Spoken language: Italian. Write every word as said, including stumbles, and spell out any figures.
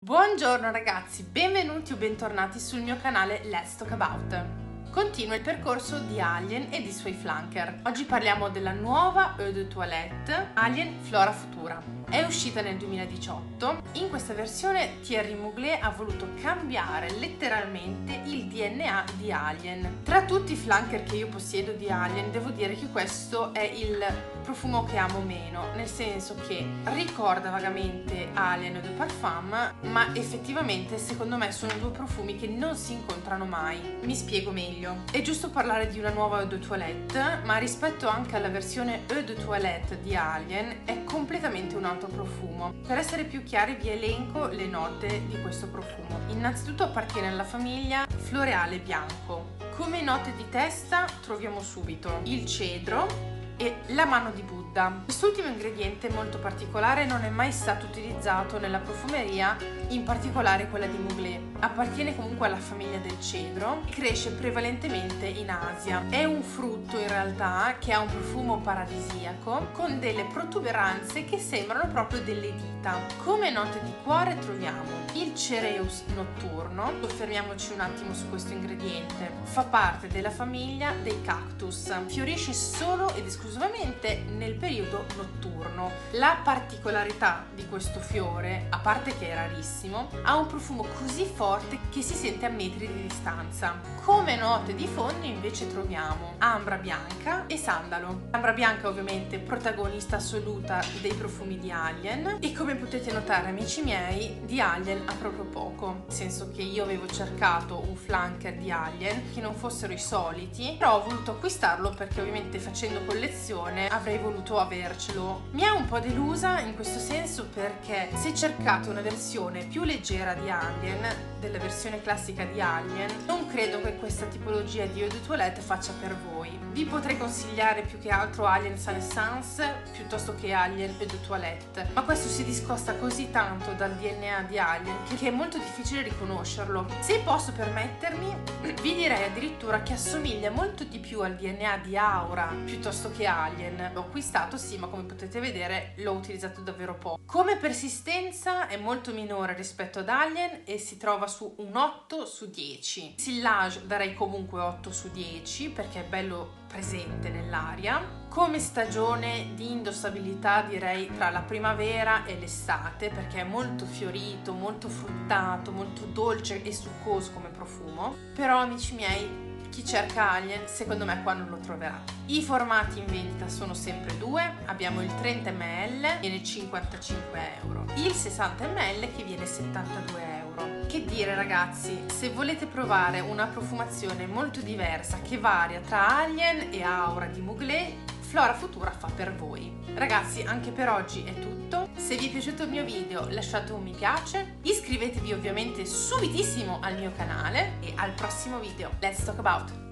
Buongiorno ragazzi, benvenuti o bentornati sul mio canale Let's Talk About. Continua il percorso di Alien e di suoi flanker. Oggi parliamo della nuova Eau de Toilette Alien Flora Futura. È uscita nel duemiladiciotto. In questa versione Thierry Mugler ha voluto cambiare letteralmente il D N A di Alien. Tra tutti i flanker che io possiedo di Alien, devo dire che questo è il profumo che amo meno, nel senso che ricorda vagamente Alien Eau de Parfum, ma effettivamente secondo me sono due profumi che non si incontrano mai. Mi spiego meglio. È giusto parlare di una nuova Eau de Toilette, ma rispetto anche alla versione Eau de Toilette di Alien è completamente un altro profumo. Per essere più chiari vi elenco le note di questo profumo. Innanzitutto appartiene alla famiglia floreale bianco. Come note di testa troviamo subito il cedro e la mano di Buddha. Quest'ultimo ingrediente molto particolare non è mai stato utilizzato nella profumeria, in particolare quella di Mugler. Appartiene comunque alla famiglia del cedro, cresce prevalentemente in Asia. È un frutto in realtà che ha un profumo paradisiaco con delle protuberanze che sembrano proprio delle dita. Come note di cuore troviamo il Cereus notturno. Soffermiamoci un attimo su questo ingrediente. Fa parte della famiglia dei cactus. Fiorisce solo ed esclusivamente nel periodo notturno. La particolarità di questo fiore, a parte che è rarissimo, ha un profumo così forte che si sente a metri di distanza. Come note di fondo invece troviamo ambra bianca e sandalo. Ambra bianca ovviamente protagonista assoluta dei profumi di Alien, e come potete notare amici miei, di Alien ha proprio poco, nel senso che io avevo cercato un flanker di Alien che non fossero i soliti, però ho voluto acquistarlo perché ovviamente facendo collezione avrei voluto avercelo. Mi ha un po' delusa in questo senso perché se cercate una versione più leggera di Alien, della versione classica di Alien, non credo che questa tipologia di Eau de Toilette faccia per voi. Vi potrei consigliare più che altro Alien Sun Essence piuttosto che Alien Eau de Toilette, ma questo si discosta così tanto dal D N A di Alien che è molto difficile riconoscerlo. Se posso permettermi, vi direi addirittura che assomiglia molto di più al D N A di Aura piuttosto che Alien. L'ho acquistato sì, ma come potete vedere l'ho utilizzato davvero poco. Come persistenza è molto minore rispetto ad Alien e si trova su un otto su dieci. Sillage darei comunque otto su dieci perché è bello presente nell'aria. Come stagione di indossabilità direi tra la primavera e l'estate perché è molto fiorito, molto fruttato, molto dolce e succoso come profumo. Però amici miei, chi cerca Alien secondo me qua non lo troverà. I formati in vendita sono sempre due, abbiamo il trenta millilitri, viene cinquantacinque euro, il sessanta millilitri che viene settantadue euro. Che dire ragazzi, se volete provare una profumazione molto diversa che varia tra Alien e Aura di Mugler, Flora Futura fa per voi. Ragazzi, anche per oggi è tutto. Se vi è piaciuto il mio video lasciate un mi piace, iscrivetevi ovviamente subitissimo al mio canale e al prossimo video. Let's Talk About!